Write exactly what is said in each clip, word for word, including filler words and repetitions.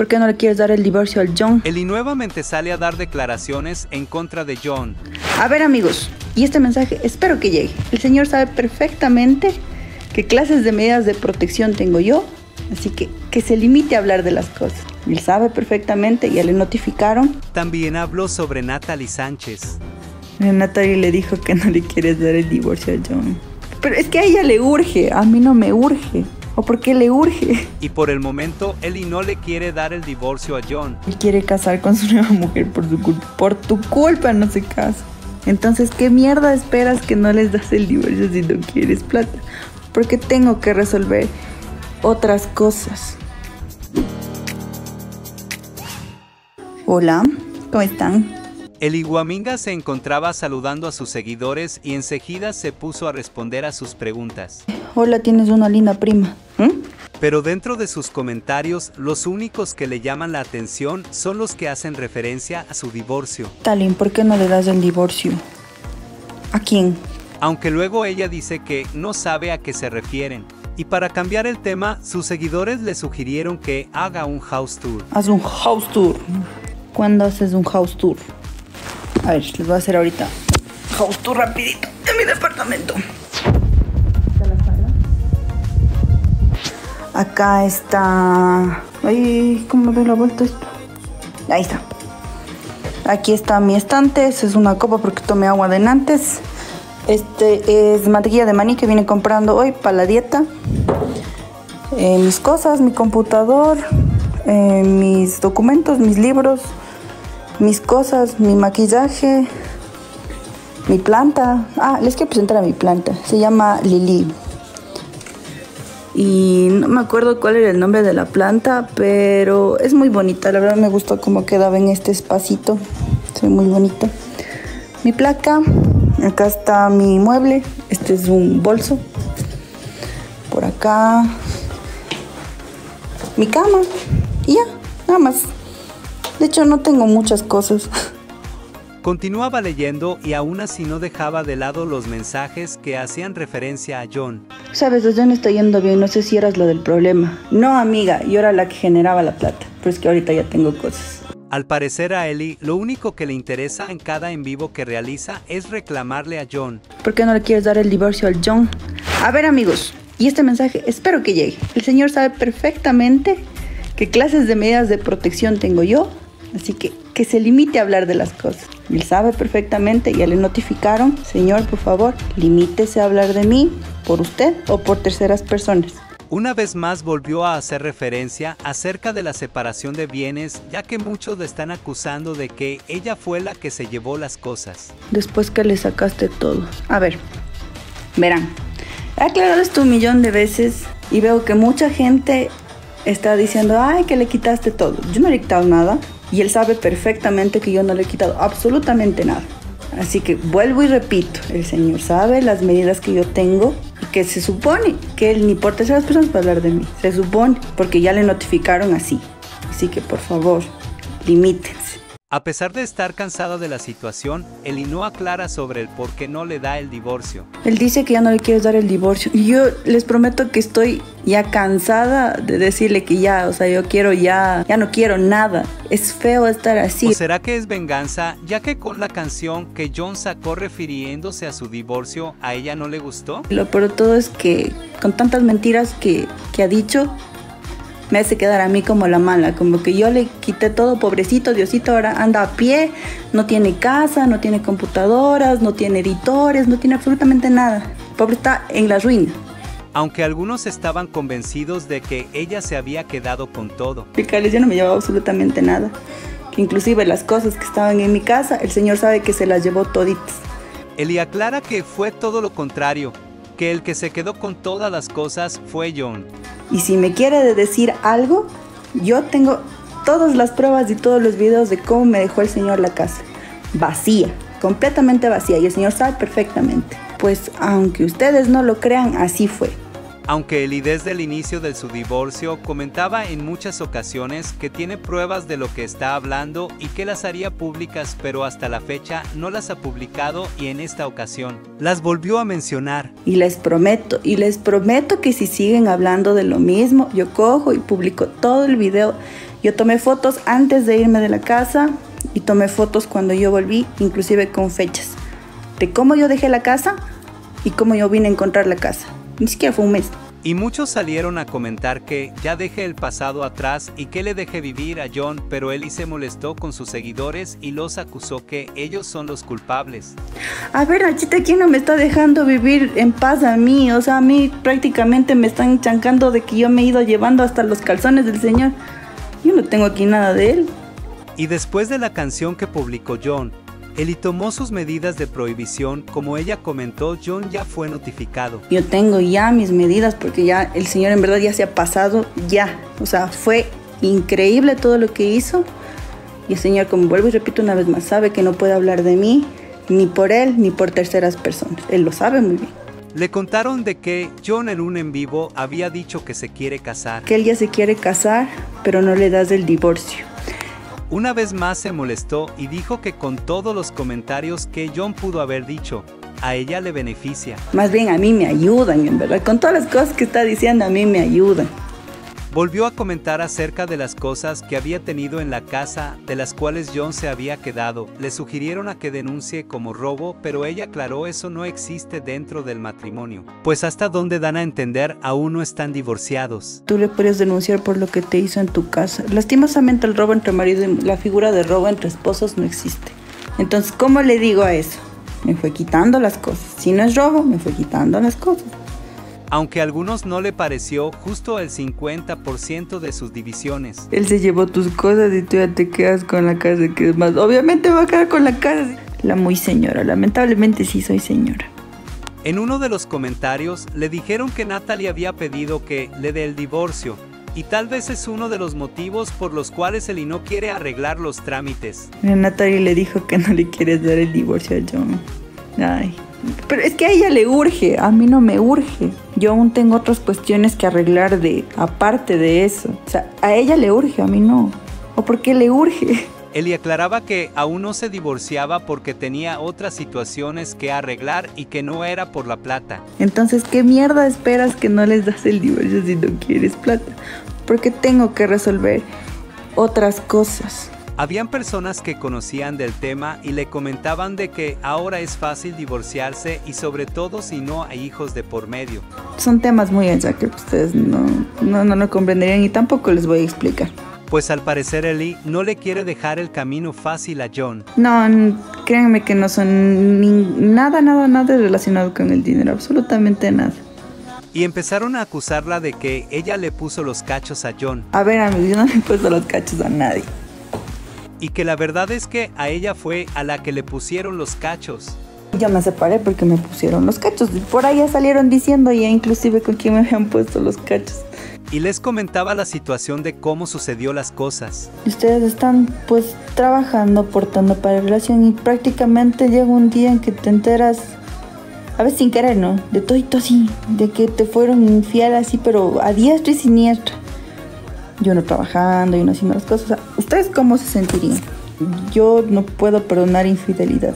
¿Por qué no le quieres dar el divorcio al John? Eli nuevamente sale a dar declaraciones en contra de John. A ver, amigos, y este mensaje espero que llegue. El señor sabe perfectamente qué clases de medidas de protección tengo yo, así que que se limite a hablar de las cosas. Él sabe perfectamente, ya le notificaron. También habló sobre Natalie Sánchez. Natalie le dijo que no le quieres dar el divorcio a John. Pero es que a ella le urge, a mí no me urge. ¿O por qué le urge? Y por el momento, Eli no le quiere dar el divorcio a John. Él quiere casar con su nueva mujer por su culpa. Por tu culpa no se casa. Entonces, ¿qué mierda esperas que no les das el divorcio si no quieres plata? Porque tengo que resolver otras cosas. Hola, ¿cómo están? Eli Huaminga se encontraba saludando a sus seguidores y enseguida se puso a responder a sus preguntas. Hola, tienes una linda prima. ¿Mm? Pero dentro de sus comentarios, los únicos que le llaman la atención son los que hacen referencia a su divorcio. Talin, ¿por qué no le das el divorcio? ¿A quién? Aunque luego ella dice que no sabe a qué se refieren. Y para cambiar el tema, sus seguidores le sugirieron que haga un house tour. Haz un house tour. ¿Cuándo haces un house tour? A ver, les voy a hacer ahorita house tour rapidito de mi departamento. Acá está... Ay, ¿cómo doy la vuelta esto? Ahí está. Aquí está mi estante. Esa es una copa porque tomé agua de antes. Este es mantequilla de maní que vine comprando hoy para la dieta. Eh, mis cosas, mi computador, eh, mis documentos, mis libros, mis cosas, mi maquillaje, mi planta. Ah, les quiero presentar a mi planta. Se llama Lili. Y no me acuerdo cuál era el nombre de la planta, pero es muy bonita. La verdad me gustó cómo quedaba en este espacito. Se ve muy bonito. Mi placa. Acá está mi mueble. Este es un bolso. Por acá. Mi cama. Y ya, nada más. De hecho, no tengo muchas cosas. Continuaba leyendo y aún así no dejaba de lado los mensajes que hacían referencia a John. Sabes, desde no está yendo bien, no sé si eras la del problema. No, amiga, yo era la que generaba la plata. Pero es que ahorita ya tengo cosas. Al parecer a Eli, lo único que le interesa en cada en vivo que realiza es reclamarle a John. ¿Por qué no le quieres dar el divorcio al John? A ver, amigos, y este mensaje espero que llegue. El señor sabe perfectamente qué clases de medidas de protección tengo yo. Así que que se limite a hablar de las cosas. Él sabe perfectamente, ya le notificaron. Señor, por favor, limítese a hablar de mí, por usted o por terceras personas. Una vez más volvió a hacer referencia acerca de la separación de bienes, ya que muchos le están acusando de que ella fue la que se llevó las cosas. Después que le sacaste todo. A ver, verán, he aclarado esto un millón de veces y veo que mucha gente está diciendo, ay, que le quitaste todo. Yo no le he quitado nada. Y él sabe perfectamente que yo no le he quitado absolutamente nada. Así que vuelvo y repito, el señor sabe las medidas que yo tengo y que se supone que él ni por terceras personas puede hablar de mí. Se supone, porque ya le notificaron así. Así que por favor, limítense. A pesar de estar cansada de la situación, Eli no aclara sobre el por qué no le da el divorcio. Él dice que ya no le quieres dar el divorcio. Y yo les prometo que estoy ya cansada de decirle que ya, o sea, yo quiero ya, ya no quiero nada. Es feo estar así. ¿O será que es venganza, ya que con la canción que John sacó refiriéndose a su divorcio, a ella no le gustó? Lo peor de todo es que con tantas mentiras que, que ha dicho, me hace quedar a mí como la mala, como que yo le quité todo, pobrecito, Diosito, ahora anda a pie, no tiene casa, no tiene computadoras, no tiene editores, no tiene absolutamente nada. Pobre está en la ruina. Aunque algunos estaban convencidos de que ella se había quedado con todo. Explicarles, yo no me llevaba absolutamente nada. Que inclusive las cosas que estaban en mi casa, el señor sabe que se las llevó toditas. Eli aclara que fue todo lo contrario, que el que se quedó con todas las cosas fue John. Y si me quiere decir algo, yo tengo todas las pruebas y todos los videos de cómo me dejó el señor la casa. Vacía, completamente vacía, y el señor sabe perfectamente. Pues aunque ustedes no lo crean, así fue. Aunque Eli desde el inicio de su divorcio comentaba en muchas ocasiones que tiene pruebas de lo que está hablando y que las haría públicas, pero hasta la fecha no las ha publicado y en esta ocasión las volvió a mencionar. Y les prometo, y les prometo que si siguen hablando de lo mismo, yo cojo y publico todo el video Yo tomé fotos antes de irme de la casa y tomé fotos cuando yo volví, inclusive con fechas, de cómo yo dejé la casa y cómo yo vine a encontrar la casa. Ni siquiera fue un mes. Y muchos salieron a comentar que ya deje el pasado atrás y que le deje vivir a John, pero Eli se molestó con sus seguidores y los acusó que ellos son los culpables. A ver, Nachita, ¿quién no me está dejando vivir en paz a mí? O sea, a mí prácticamente me están chancando de que yo me he ido llevando hasta los calzones del señor. Yo no tengo aquí nada de él. Y después de la canción que publicó John, Eli tomó sus medidas de prohibición. Como ella comentó, John ya fue notificado. Yo tengo ya mis medidas porque ya el señor en verdad ya se ha pasado, ya. O sea, fue increíble todo lo que hizo. Y el señor, como vuelvo y repito una vez más, sabe que no puede hablar de mí, ni por él, ni por terceras personas. Él lo sabe muy bien. Le contaron de que John en un en vivo había dicho que se quiere casar. Que él ya se quiere casar, pero no le das el divorcio. Una vez más se molestó y dijo que con todos los comentarios que John pudo haber dicho, a ella le beneficia. Más bien a mí me ayudan, en verdad. Con todas las cosas que está diciendo, a mí me ayudan. Volvió a comentar acerca de las cosas que había tenido en la casa, de las cuales John se había quedado. Le sugirieron a que denuncie como robo, pero ella aclaró eso no existe dentro del matrimonio. Pues hasta donde dan a entender, aún no están divorciados. Tú le puedes denunciar por lo que te hizo en tu casa. Lastimosamente el robo entre marido y la figura de robo entre esposos no existe. Entonces, ¿cómo le digo a eso? Me fue quitando las cosas. Si no es robo, me fue quitando las cosas. Aunque a algunos no le pareció, justo el cincuenta por ciento de sus divisiones. Él se llevó tus cosas y tú ya te quedas con la casa, que es más. Obviamente va a quedar con la casa. La muy señora, lamentablemente sí soy señora. En uno de los comentarios le dijeron que Natalie había pedido que le dé el divorcio. Y tal vez es uno de los motivos por los cuales Eli no quiere arreglar los trámites. Natalie le dijo que no le quieres dar el divorcio a John. Ay. Pero es que a ella le urge, a mí no me urge. Yo aún tengo otras cuestiones que arreglar de aparte de eso. O sea, a ella le urge, a mí no. ¿O por qué le urge? Eli aclaraba que aún no se divorciaba porque tenía otras situaciones que arreglar y que no era por la plata. Entonces, ¿qué mierda esperas que no les das el divorcio si no quieres plata? Porque tengo que resolver otras cosas. Habían personas que conocían del tema y le comentaban de que ahora es fácil divorciarse y sobre todo si no hay hijos de por medio. Son temas muy allá que ustedes no, no, no lo comprenderían y tampoco les voy a explicar. Pues al parecer Eli no le quiere dejar el camino fácil a John. No, créanme que no son ni, nada, nada, nada relacionado con el dinero, absolutamente nada. Y empezaron a acusarla de que ella le puso los cachos a John. A ver, amigos, yo no le he puesto los cachos a nadie. Y que la verdad es que a ella fue a la que le pusieron los cachos. Yo me separé porque me pusieron los cachos. Por ahí ya salieron diciendo ya inclusive con quién me habían puesto los cachos. Y les comentaba la situación de cómo sucedió las cosas. Ustedes están pues trabajando, aportando para la relación y prácticamente llega un día en que te enteras, a veces sin querer, ¿no? De todito así, de que te fueron infiel así, pero a diestra y siniestra. Yo no trabajando y no haciendo las cosas. ¿Ustedes cómo se sentirían? Yo no puedo perdonar infidelidades.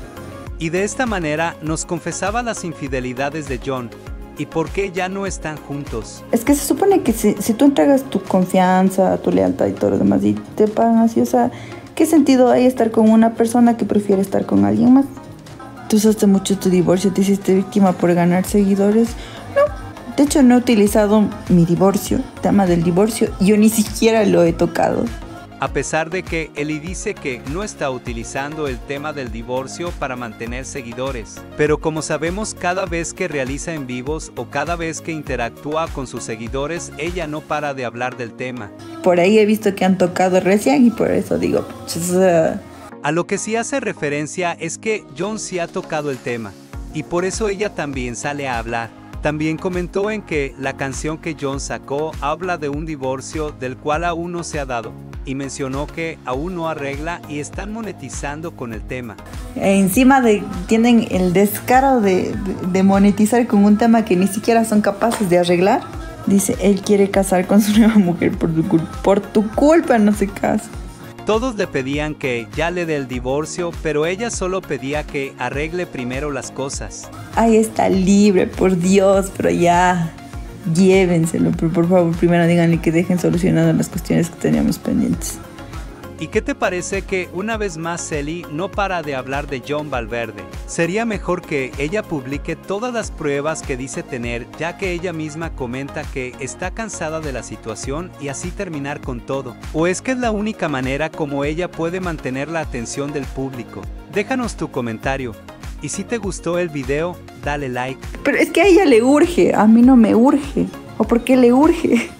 Y de esta manera nos confesaba las infidelidades de John y por qué ya no están juntos. Es que se supone que si, si tú entregas tu confianza, tu lealtad y todo lo demás y te pagan así, o sea, ¿qué sentido hay estar con una persona que prefiere estar con alguien más? Tú usaste mucho tu divorcio, te hiciste víctima por ganar seguidores. No. De hecho, no he utilizado mi divorcio, el tema del divorcio, yo ni siquiera lo he tocado. A pesar de que Eli dice que no está utilizando el tema del divorcio para mantener seguidores. Pero como sabemos, cada vez que realiza en vivos o cada vez que interactúa con sus seguidores, ella no para de hablar del tema. Por ahí he visto que han tocado recién y por eso digo... Pues, uh... A lo que sí hace referencia es que John sí ha tocado el tema. Y por eso ella también sale a hablar. También comentó en que la canción que John sacó habla de un divorcio del cual aún no se ha dado y mencionó que aún no arregla y están monetizando con el tema. Encima de tienen el descaro de, de, de monetizar con un tema que ni siquiera son capaces de arreglar. Dice, él quiere casar con su nueva mujer por tu, por tu culpa, no se casa. Todos le pedían que ya le dé el divorcio, pero ella solo pedía que arregle primero las cosas. Ay, está libre, por Dios, pero ya. llévenselo, pero por favor primero díganle que dejen solucionadas las cuestiones que teníamos pendientes. ¿Y qué te parece que una vez más Celi no para de hablar de John Valverde? Sería mejor que ella publique todas las pruebas que dice tener, ya que ella misma comenta que está cansada de la situación y así terminar con todo. ¿O es que es la única manera como ella puede mantener la atención del público? Déjanos tu comentario. Y si te gustó el video, dale like. Pero es que a ella le urge, a mí no me urge. ¿O por qué le urge?